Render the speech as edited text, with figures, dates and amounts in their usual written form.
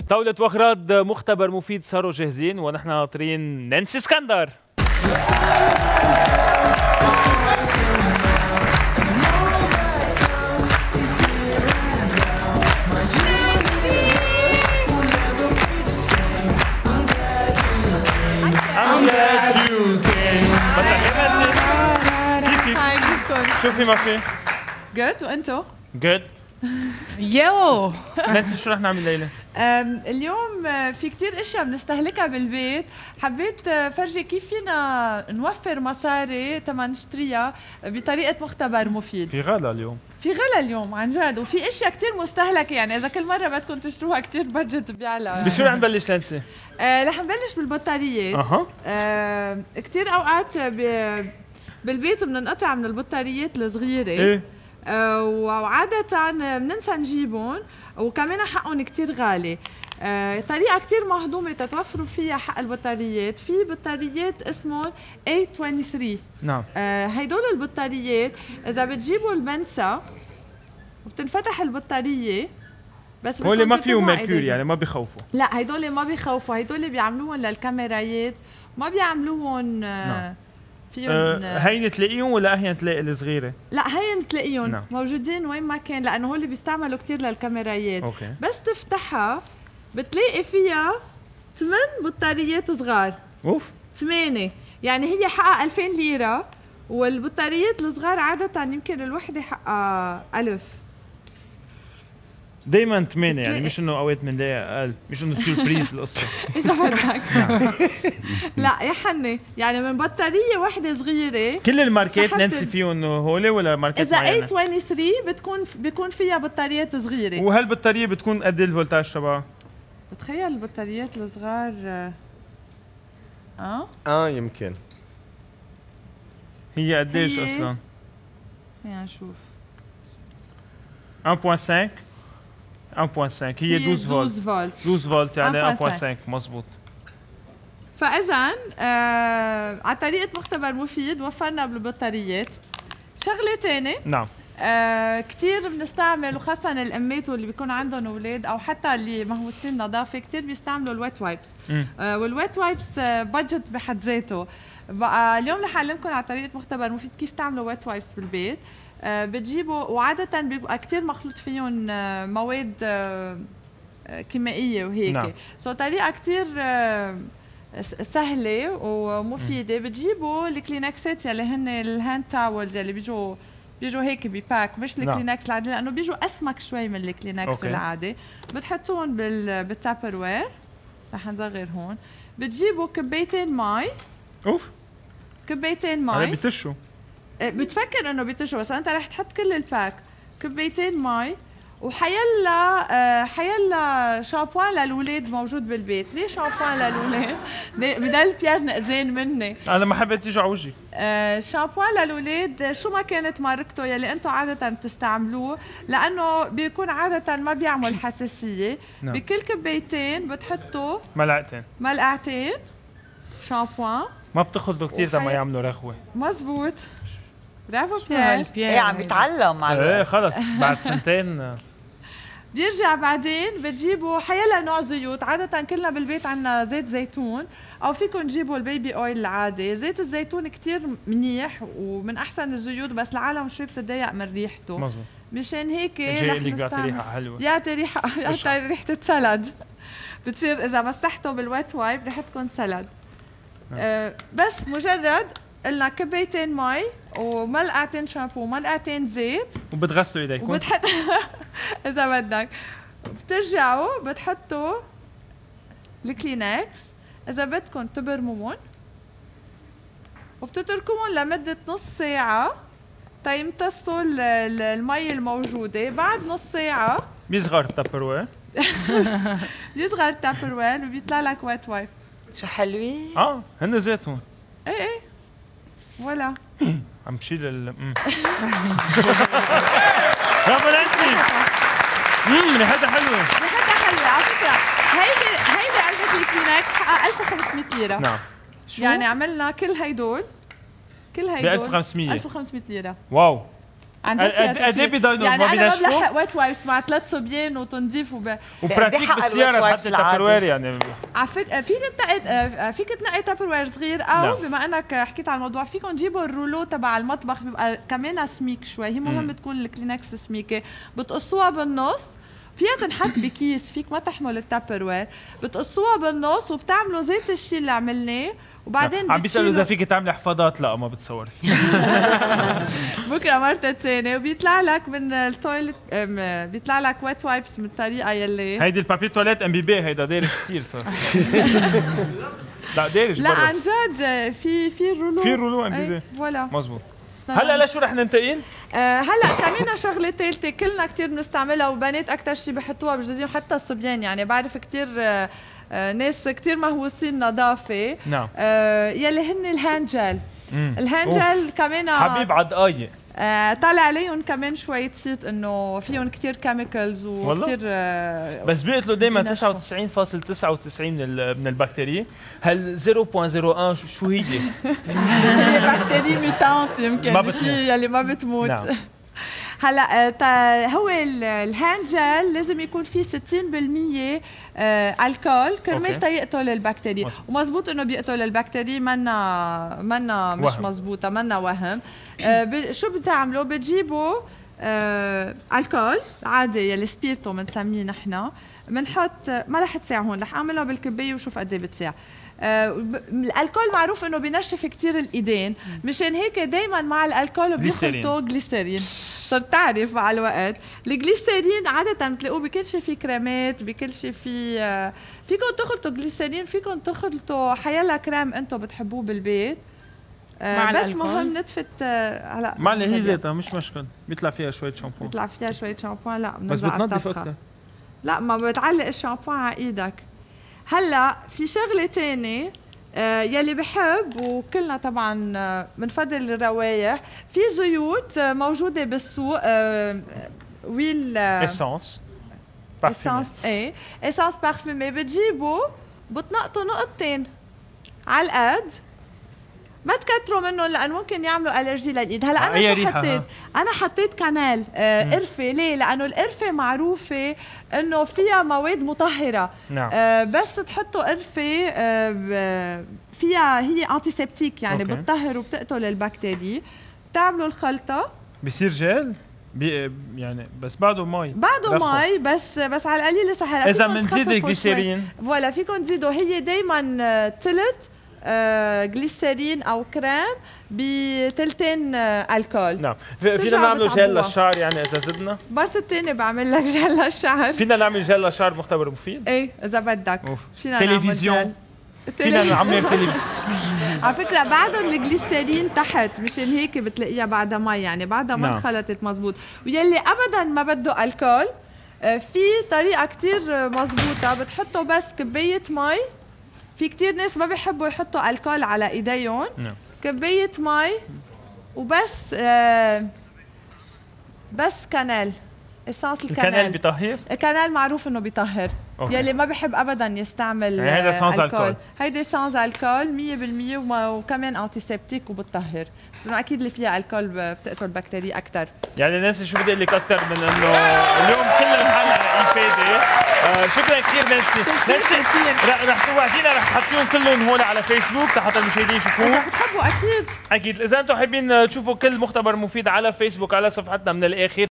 طاولة واغراض مختبر مفيد صاروا جاهزين ونحن ناطرين نانسي اسكندر. شوفي ما في جود وانتو جود. يو نانسي شو رح نعمل ليلى؟ اليوم في كتير اشياء بنستهلكها بالبيت، حبيت فرجي كيف فينا نوفر مصاري تما نشتريها بطريقه مختبر مفيد. في غلا اليوم، في غلا اليوم عن جد، وفي اشياء كتير مستهلكه، يعني اذا كل مره بدكم تشتروها كتير بادجت بيعلى. بشو رح نبلش نانسي؟ رح نبلش بالبطاريات. كتير اوقات بالبيت بننقطع من البطاريات الصغيره. ايه وعادة بننسى نجيبهم، وكمان حقهم كتير غالي. طريقة كتير مهضومة تتوفروا فيها حق البطاريات، في بطاريات اسمهم A23. نعم. هيدول البطاريات إذا بتجيبوا البنسة وبتنفتح البطارية، بس هول ما فيهم ميركوري يعني ما بيخوفوا. لا هيدول ما بيخوفوا، هيدول بيعملوهم للكاميرايات، ما بيعملوهم نعم. فيهم هين تلاقيهم ولا اهين تلاقي الصغيره؟ لا هين تلاقيهم نعم. موجودين وين ما كان، لانه هول بيستعملوا كتير للكاميرايات. أوكي. بس تفتحها بتلاقي فيها 8 بطاريات صغار. اوف 8 يعني هي حقها 2000 ليره، والبطاريات الصغار عاده يمكن الوحده حقها 1000. دايما 8 يعني مش انه اوقات بنلاقي اقل، مش انه سوربريز القصه. اذا بدك. لا يا حني، يعني من بطاريه وحده صغيره. كل الماركات نانسي فيهم هول ولا ماركات معينه؟ اذا A23 بيكون فيها بطاريات صغيره. وهالبطاريه بتكون قد الفولتاج تبعها؟ بتخيل البطاريات الصغار يمكن هي قديش اصلا؟ خلينا نشوف. 1.5 1.5 هي 12 فولت. 12 فولت يعني 1.5 مزبوط. فاذا على طريقه مختبر مفيد وفرنا بالبطاريات. شغله ثانيه نعم. كثير بنستعمل، وخاصه الامات واللي بيكون عندهم اولاد او حتى اللي مهووسين نظافه كثير بيستعملوا الويت وايبس. والويت وايبس بادجت بحد ذاته. بقى اليوم رح اعلمكم على طريقه مختبر مفيد كيف تعملوا ويت وايبس بالبيت. بتجيبوا، وعاده بيبقى كثير مخلوط فيهم مواد كيميائيه وهيك. نعم. طريقه كثير سهله ومفيده. بتجيبوا الكلينكسات يلي هن الهاند تاولز يلي بيجوا هيك بباك، مش الكلينكس العادي لانه بيجوا اسمك شوي من الكلينكس العادي. بتحطوهم بالتابر وير. رح نصغر هون. بتجيبوا كبيتين مي. اوف كبيتين مي. هلا بتشوا. بتفكر انه بتشوا، بس انت رح تحط كل الباك. كبيتين مي، وحيلا شامبوان للولاد موجود بالبيت. ليه شامبوان للولاد؟ بدل بيير نقزان مني. انا ما حبيت يجي على وجهي. شامبوان للولاد شو ما كانت ماركته يلي انتم عاده بتستعملوه، لانه بيكون عاده ما بيعمل حساسيه. نعم. بكل كبيتين بتحطوا ملعقتين شامبوان. ما بتاخذوا كثير لما يعملوا رغوه. مزبوط، برافو بيير. ايه عم يتعلم على ايه خلص بعد سنتين. بيرجع بعدين بتجيبوا حيلا نوع زيوت. عادة كلنا بالبيت عنا زيت زيتون، أو فيكم تجيبوا البيبي أويل العادي. زيت الزيتون كتير منيح ومن أحسن الزيوت، بس العالم شوي بتضايق من ريحته. مظبوط. مشان هيك رح نستعمل ريحة حلوة. يعطي ريحة سلد. بتصير إذا مسحته بالويت وايب ريحتكم سلد. بس مجرد قلنا كبيتين مي وملعقتين شامبو وملعقتين زيت، وبتغسلوا ايديكم وبتحط اذا بدك. بترجعوا بتحطوا الكلينكس، اذا بدكم تبرموهم، وبتتركوهم لمده نص ساعه تيمتصوا المي الموجوده. بعد نص ساعه بيصغر التابروير. بيصغر التابروير وبيطلع لك ويت وايب. شو حلوين. هن زيتهم. ايه ولا عم بشيل برافو نانسي. ريحتها حلوه. ريحتها حلوه على فكره. هيدي علبه الكلينكس حقها 1500 ليره. نعم. يعني عملنا كل هيدول ب 1500 1500 ليره. واو. عن جد قد ايه بيضلوا يعني ما انا بينشفوا؟ ما بلحق ويت وايبس مع 3 صبيان وتنظيف وبراتيك بالسياره تحطي تابروير يعني. على فكره فيك تنقي تابروير صغير او بما انك حكيت عن الموضوع فيكم تجيبوا الرولو تبع المطبخ بيبقى كمان سميك شوي، هي مهم تكون الكلينكس سميكه، بتقصوها بالنص، فيها تنحط بكيس، فيك ما تحمل التابروير، بتقصوها بالنص وبتعملوا زيت الشيء اللي عملناه وبعدين عم بيسألوا اذا فيك تعملي حفاضات. لا ما بتصور فيه. بكره مرة ثانيه وبيطلع لك من التويلت، بيطلع لك ويت وايبس من الطريقه يلي هيدي البابي تواليت ام بي بي، هيدا دارج كثير صار. لا دارج لا عن جد في الرولو، في الرولو ام بي بي فوالا مزبوط. هلا لشو رح ننتقل؟ هلا كمان شغله ثالثه كلنا كثير بنستعملها وبنات اكثر شيء بحطوها بجوزين وحتى الصبيان، يعني بعرف كثير ناس كثير مهووسين نظافه. نعم. يلي هن الهاند جel. الهاند جel كمان حبيب على دقايق. طالع عليهم كمان شويه صيت انه فيهم كثير كيميكلز وكثير بس بيقتلوا دائما 99.99 من البكتيريا. هل 0.01 شو هي؟ هي بكتيريا ميتانت يمكن، شيء يلي ما بتموت. نعم. هلا هو الهاند جel لازم يكون فيه 60% الكول كرمال يقتل البكتيريا، ومزبوط انه بيقتل البكتيريا، منا مش مزبوطه، منا وهم. شو بتعملوا؟ بتجيبوا الكول عادي يلي سبيرتو بنسميه نحن، بنحط ما رح تساع هون، رح اعملها بالكبايه وشوف قد ايه بتساع. الكول معروف انه بينشف كتير الايدين، مشان هيك دائما مع الكول بيخلطوا جليسرين. صرت تعرف مع الوقت الجليسرين عاده بتلاقوه بكل شيء، في كريمات، بكل شيء في فيكم تخلطوا جليسرين، فيكم تخلطوا حيلا كريم انتم بتحبوه بالبيت. بس مهم نتفت هلا مع اللي هي زيتها مش مشكل، بيطلع فيها شويه شامبو. بيطلع فيها شويه شامبو. لا بس بتنظف اكثر. لا ما بتعلق الشامبو على ايدك. هلا في شغله ثانيه يلي بحب وكلنا طبعا بنفضل الروايح، في زيوت موجوده بالسوق، ويل اسانس اسانس بارفيمي، بتجيبوا بتنقطوا نقطتين على القد، ما تكتروا منهم لأن ممكن يعملوا ألرجي للإيد. هلا أنا شو حطيت؟ أنا حطيت كانال قرفة. ليه؟ لأنه القرفة معروفة إنه فيها مواد مطهرة. نعم. بس تحطوا قرفة فيها، هي أنتيسبتيك يعني بتطهر وبتقتل البكتيريا. بتعملوا الخلطة بصير جيل يعني بس بعده مي، مي بس على القليل لسه. هلا إذا بنزيد الجليسرين فوالا فيكم تزيدوا، هي دايما تلت جليسرين او كريم بتلتين الكول. نعم. فينا نعمل جل للشعر يعني اذا زدنا؟ مرت الثانيه بعمل لك جل للشعر. فينا نعمل جل للشعر مختبر مفيد؟ ايه اذا بدك. فينا تلفزيون، فينا نعمل تلفزيون. على فكره بعدهم الجليسرين تحت، مشان هيك بتلاقيها بعدها مي، يعني بعدها ما انخلطت مزبوط. ويلي ابدا ما بده الكول، في طريقه كتير مزبوطه، بتحطوا بس كبايه مي. في كتير ناس ما بيحبوا يحطوا الكول على ايديهم. كبايه مي وبس بس كانال، اسانس الكانال بيطهر. الكانال معروف انه بيطهر. يلي ما بحب ابدا يستعمل هيدا سانز الكول، هيدي سانز الكول 100% وكمان انتيسبتيك وبتطهر. بس اكيد اللي فيها الكول بتقتل بكتيريا اكثر. يعني نانسي شو بدي اقول لك اكثر من انه اليوم كل الحلقه افاده. شكرا كثير نانسي. رح توعدينا رح تحطيهم كلهم هون على فيسبوك لحتى المشاهدين يشوفوه اذا بتحبوا. اكيد اذا انتم حابين تشوفوا كل مختبر مفيد على فيسبوك على صفحتنا من الاخر.